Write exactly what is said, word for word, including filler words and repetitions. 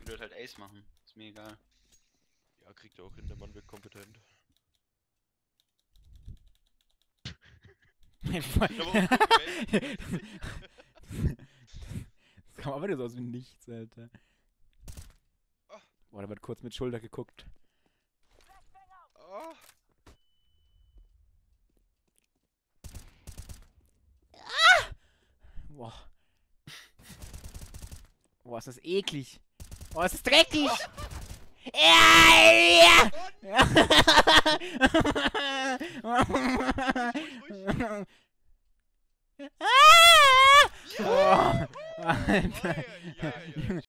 Ich würde halt Ace machen. Ist mir egal. Ja, kriegt er auch hin, der Mann wird kompetent. Das kam aber nicht so aus wie nichts, Alter. Boah, da wird kurz mit Schulter geguckt. Oh. Boah. Boah, ist das eklig. Boah, ist das dreckig. Ja, ja. Boah, Alter. Ja, ja, ja.